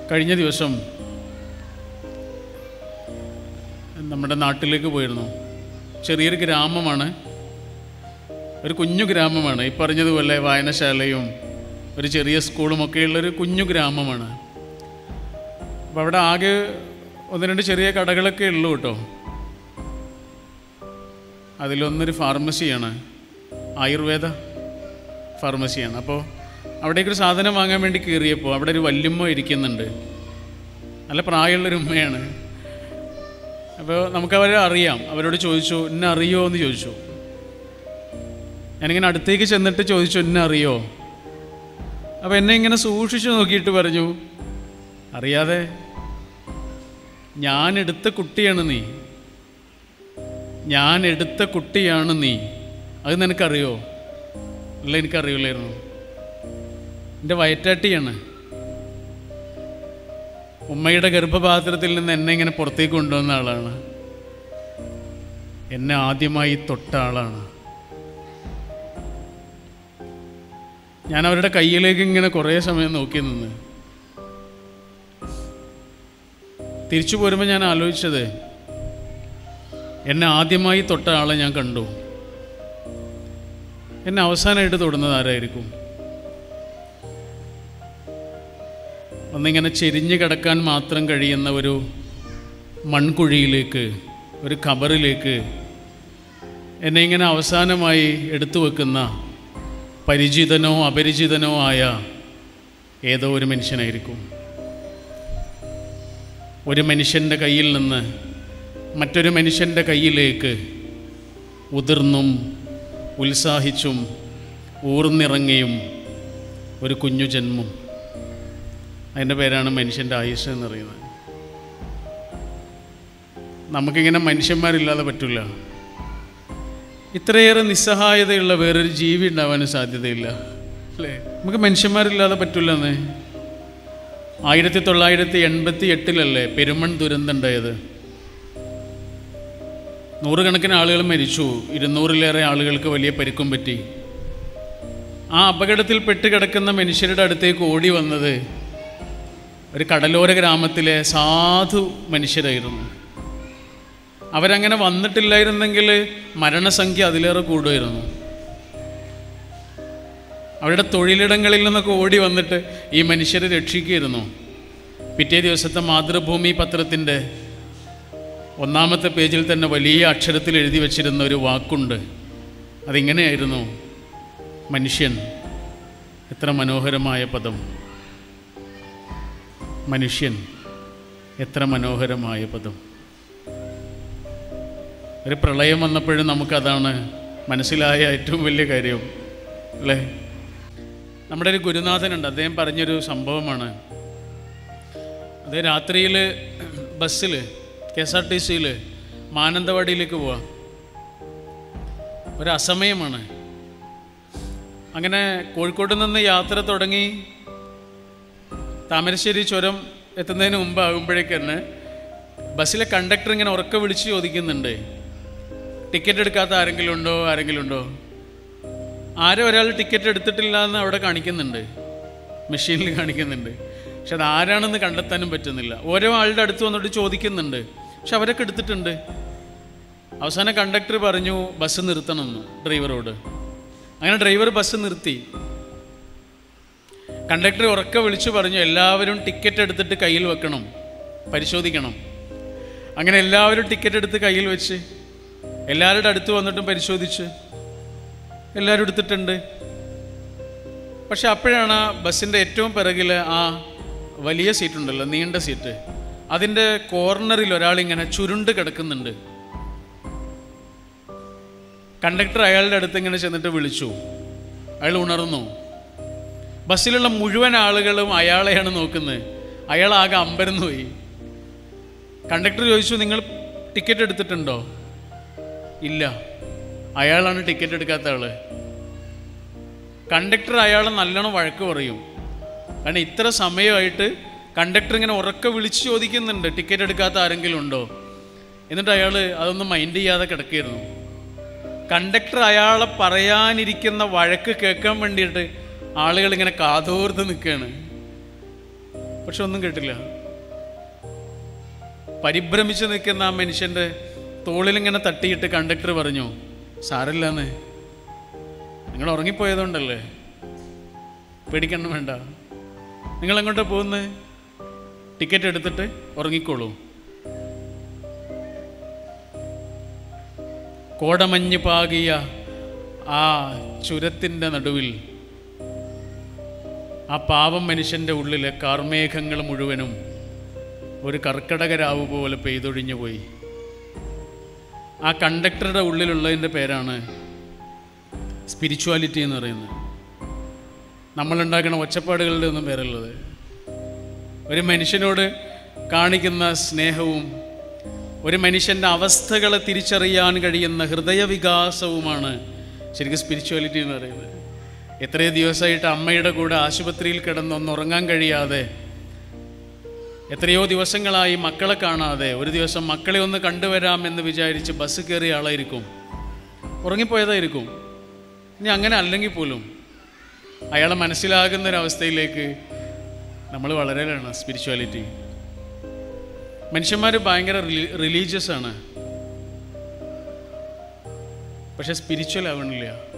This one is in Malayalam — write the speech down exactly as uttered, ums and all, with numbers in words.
കഴിഞ്ഞ ദിവസം നമ്മുടെ നാട്ടിലേക്ക് പോയിരുന്നു. ചെറിയൊരു ഗ്രാമമാണ്, ഒരു കുഞ്ഞു ഗ്രാമമാണ്. ഈ പറഞ്ഞതുപോലെ വായനശാലയും ഒരു ചെറിയ സ്കൂളുമൊക്കെയുള്ളൊരു കുഞ്ഞു ഗ്രാമമാണ്. അപ്പോൾ അവിടെ ആകെ ഒന്ന് രണ്ട് ചെറിയ കടകളൊക്കെ ഉള്ളൂ കേട്ടോ. അതിലൊന്നൊരു ഫാർമസിയാണ്, ആയുർവേദ ഫാർമസിയാണ്. അപ്പോൾ അവിടേക്കൊരു സാധനം വാങ്ങാൻ വേണ്ടി കയറിയപ്പോൾ അവിടെ ഒരു വല്യമ്മ ഇരിക്കുന്നുണ്ട്. നല്ല പ്രായമുള്ളൊരു ഉമ്മയാണ്. അപ്പോൾ നമുക്കവരെ അറിയാം. അവരോട് ചോദിച്ചു, എന്നെ അറിയോ എന്ന് ചോദിച്ചു. ഞാനിങ്ങനെ അടുത്തേക്ക് ചെന്നിട്ട് ചോദിച്ചു, എന്നെ അറിയോ? അപ്പോൾ എന്നെ ഇങ്ങനെ സൂക്ഷിച്ചു നോക്കിയിട്ട് പറഞ്ഞു, അറിയാതെ, ഞാൻ എടുത്ത കുട്ടിയാണ് നീ, ഞാൻ എടുത്ത കുട്ടിയാണ് നീ. അത് നിനക്കറിയോ? അല്ല, എനിക്കറിയില്ലായിരുന്നു. എൻ്റെ വയറ്റാട്ടിയാണ്. ഉമ്മയുടെ ഗർഭപാത്രത്തിൽ നിന്ന് എന്നെ ഇങ്ങനെ പുറത്തേക്ക് കൊണ്ടുവന്ന ആളാണ്. എന്നെ ആദ്യമായി തൊട്ട ആളാണ്. ഞാൻ അവരുടെ കയ്യിലേക്ക് ഇങ്ങനെ കുറേ സമയം നോക്കി നിന്ന് തിരിച്ചു പോരുമ്പോൾ ഞാൻ ആലോചിച്ചത്, എന്നെ ആദ്യമായി തൊട്ട ആളെ ഞാൻ കണ്ടു. എന്നെ അവസാനമായിട്ട് തൊടുന്നത് ആരായിരിക്കും? ഒന്നിങ്ങനെ ചെരിഞ്ഞ് കിടക്കാൻ മാത്രം കഴിയുന്ന ഒരു മൺകുഴിയിലേക്ക്, ഒരു ഖബറിലേക്ക് എന്നെ ഇങ്ങനെ അവസാനമായി എടുത്തു വെക്കുന്ന പരിചിതനോ അപരിചിതനോ ആയ ഏതോ ഒരു മനുഷ്യനായിരിക്കും. ഒരു മനുഷ്യൻ്റെ കയ്യിൽ നിന്ന് മറ്റൊരു മനുഷ്യൻ്റെ കയ്യിലേക്ക് ഉതിർന്നും ഉത്സാഹിച്ചും ഊർന്നിറങ്ങിയും ഒരു കുഞ്ഞു ജന്മം. അതിൻ്റെ പേരാണ് മനുഷ്യൻ്റെ ആയുസ് എന്ന് പറയുന്നത്. നമുക്കിങ്ങനെ മനുഷ്യന്മാരില്ലാതെ പറ്റില്ല. ഇത്രയേറെ നിസ്സഹായതയുള്ള വേറൊരു ജീവി ഉണ്ടാവാനും സാധ്യതയില്ല, അല്ലേ? നമുക്ക് മനുഷ്യന്മാരില്ലാതെ പറ്റില്ലെന്ന്. ആയിരത്തി തൊള്ളായിരത്തി എൺപത്തി എട്ടിലല്ലേ പെരുമൺ ദുരന്തം ഉണ്ടായത്. നൂറുകണക്കിന് ആളുകൾ മരിച്ചു, ഇരുന്നൂറിലേറെ ആളുകൾക്ക് വലിയ പരിക്കും പറ്റി. ആ അപകടത്തിൽ പെട്ടുകിടക്കുന്ന മനുഷ്യരുടെ അടുത്തേക്ക് ഓടി വന്നത് ഒരു കടലോര ഗ്രാമത്തിലെ സാധു മനുഷ്യരായിരുന്നു. അവരങ്ങനെ വന്നിട്ടില്ലായിരുന്നെങ്കിൽ മരണസംഖ്യ അതിലേറെ കൂടുമായിരുന്നു. അവരുടെ തൊഴിലിടങ്ങളിൽ നിന്നൊക്കെ ഓടി വന്നിട്ട് ഈ മനുഷ്യരെ രക്ഷിക്കുകയായിരുന്നു. പിറ്റേ ദിവസത്തെ മാതൃഭൂമി പത്രത്തിൻ്റെ ഒന്നാമത്തെ പേജിൽ തന്നെ വലിയ അക്ഷരത്തിൽ എഴുതി വച്ചിരുന്ന ഒരു വാക്കുണ്ട്. അതിങ്ങനെയായിരുന്നു, മനുഷ്യൻ എത്ര മനോഹരമായ പദം, മനുഷ്യൻ എത്ര മനോഹരമായ പദം. ഒരു പ്രളയം വന്നപ്പോഴും നമുക്കതാണ് മനസ്സിലായ ഏറ്റവും വലിയ കാര്യം, അല്ലേ? നമ്മുടെ ഒരു ഗുരുനാഥനുണ്ട്, അദ്ദേഹം പറഞ്ഞൊരു സംഭവമാണ്. അത് രാത്രിയിൽ ബസ്സിൽ കെ എസ് ആർ ടി സിയിൽ മാനന്തവാടിയിലേക്ക് പോവാം. ഒരു അസമയമാണ്. അങ്ങനെ കോഴിക്കോട്ട് നിന്ന് യാത്ര തുടങ്ങി താമരശ്ശേരി ചുരം എത്തുന്നതിന് മുമ്പ് ആകുമ്പോഴേക്ക് തന്നെ ബസ്സിലെ കണ്ടക്ടർ ഇങ്ങനെ ഉറക്കെ വിളിച്ച് ചോദിക്കുന്നുണ്ട്, ടിക്കറ്റ് എടുക്കാത്ത ആരെങ്കിലും ഉണ്ടോ, ആരെങ്കിലും ഉണ്ടോ? ആരും ഒരാൾ ടിക്കറ്റ് എടുത്തിട്ടില്ല എന്ന് അവിടെ കാണിക്കുന്നുണ്ട്, മെഷീനിൽ കാണിക്കുന്നുണ്ട്. പക്ഷെ അത് ആരാണെന്ന് കണ്ടെത്താനും പറ്റുന്നില്ല. ഓരോ ആളുടെ അടുത്ത് വന്നിട്ട് ചോദിക്കുന്നുണ്ട്, പക്ഷെ അവരൊക്കെ എടുത്തിട്ടുണ്ട്. അവസാനം കണ്ടക്ടർ പറഞ്ഞു ബസ് നിർത്തണമെന്ന് ഡ്രൈവറോട്. അങ്ങനെ ഡ്രൈവർ ബസ് നിർത്തി. കണ്ടക്ടർ ഉറക്കെ വിളിച്ചു പറഞ്ഞു, എല്ലാവരും ടിക്കറ്റ് എടുത്തിട്ട് കയ്യിൽ വെക്കണം, പരിശോധിക്കണം. അങ്ങനെ എല്ലാവരും ടിക്കറ്റ് എടുത്ത് കയ്യിൽ വെച്ച് എല്ലാവരുടെ അടുത്ത് വന്നിട്ടും പരിശോധിച്ച് എല്ലാവരും എടുത്തിട്ടുണ്ട്. പക്ഷെ അപ്പോഴാണ് ബസ്സിൻ്റെ ഏറ്റവും പിറകിൽ ആ വലിയ സീറ്റുണ്ടല്ലോ, നീണ്ട സീറ്റ്, അതിൻ്റെ കോർണറിൽ ഒരാളിങ്ങനെ ചുരുണ്ട് കിടക്കുന്നുണ്ട്. കണ്ടക്ടർ അയാളുടെ അടുത്ത് ഇങ്ങനെ ചെന്നിട്ട് വിളിച്ചു. അയാൾ ഉണർന്നു. ബസ്സിലുള്ള മുഴുവൻ ആളുകളും അയാളെയാണ് നോക്കുന്നത്. അയാളാകെ അമ്പരന്ന് പോയി. കണ്ടക്ടർ ചോദിച്ചു, നിങ്ങൾ ടിക്കറ്റ് എടുത്തിട്ടുണ്ടോ? ഇല്ല. അയാളാണ് ടിക്കറ്റ് എടുക്കാത്ത ആള്. കണ്ടക്ടർ അയാളെ നല്ലോണം വഴക്ക് പറയും. കാരണം ഇത്ര സമയമായിട്ട് കണ്ടക്ടർ ഇങ്ങനെ ഉറക്കെ വിളിച്ച് ചോദിക്കുന്നുണ്ട്, ടിക്കറ്റ് എടുക്കാത്ത ആരെങ്കിലും ഉണ്ടോ? എന്നിട്ട് അയാൾ അതൊന്നും മൈൻഡ് ചെയ്യാതെ കിടക്കുകയായിരുന്നു. കണ്ടക്ടർ അയാളെ പറയാനിരിക്കുന്ന വഴക്ക് കേൾക്കാൻ വേണ്ടിയിട്ട് ആളുകൾ ഇങ്ങനെ കാതോർത്ത് നിൽക്കുകയാണ്. പക്ഷെ ഒന്നും കേട്ടില്ല. പരിഭ്രമിച്ച് നിൽക്കുന്ന ആ മനുഷ്യൻ്റെ തോളിലിങ്ങനെ തട്ടിയിട്ട് കണ്ടക്ടർ പറഞ്ഞു, സാരമില്ലാന്ന്, നിങ്ങൾ ഉറങ്ങിപ്പോയതുകൊണ്ടല്ലേ, പേടിക്കണം വേണ്ട, നിങ്ങളെങ്ങോട്ടാണ് പോകുന്നത്? ടിക്കറ്റ് എടുത്തിട്ട് ഉറങ്ങിക്കോളൂ. കോടമഞ്ഞ് പാകിയ ആ ചുരത്തിൻ്റെ നടുവിൽ ആ പാവം മനുഷ്യൻ്റെ ഉള്ളിലെ കാർമേഘങ്ങൾ മുഴുവനും ഒരു കർക്കടകരാവ് പോലെ പെയ്തൊഴിഞ്ഞു പോയി. ആ കണ്ടക്ടറുടെ ഉള്ളിലുള്ളതിൻ്റെ പേരാണ് സ്പിരിച്വാലിറ്റി എന്ന് പറയുന്നത്. നമ്മളുണ്ടാക്കുന്ന ഒച്ചപ്പാടുകളുടെ ഒന്നും പേരുള്ളത്. ഒരു മനുഷ്യനോട് കാണിക്കുന്ന സ്നേഹവും ഒരു മനുഷ്യൻ്റെ അവസ്ഥകളെ തിരിച്ചറിയാൻ കഴിയുന്ന ഹൃദയവികാസവുമാണ് ശരിക്കും സ്പിരിച്വാലിറ്റി എന്ന് പറയുന്നത്. എത്രയോ ദിവസമായിട്ട് അമ്മയുടെ കൂടെ ആശുപത്രിയിൽ കിടന്നൊന്നുറങ്ങാൻ കഴിയാതെ, എത്രയോ ദിവസങ്ങളായി മക്കളെ കാണാതെ, ഒരു ദിവസം മക്കളെ ഒന്ന് കണ്ടുവരാം എന്ന് വിചാരിച്ച് ബസ് കയറിയ ആളായിരിക്കും, ഉറങ്ങിപ്പോയതായിരിക്കും. ഇനി അങ്ങനെ അല്ലെങ്കിൽ പോലും അയാളെ മനസ്സിലാകുന്നൊരവസ്ഥയിലേക്ക് നമ്മൾ വളരെയാണ്. സ്പിരിച്വാലിറ്റി മനുഷ്യന്മാർ ഭയങ്കര റിലീജിയസ് ആണ്, പക്ഷെ സ്പിരിച്വൽ ആവണില്ല.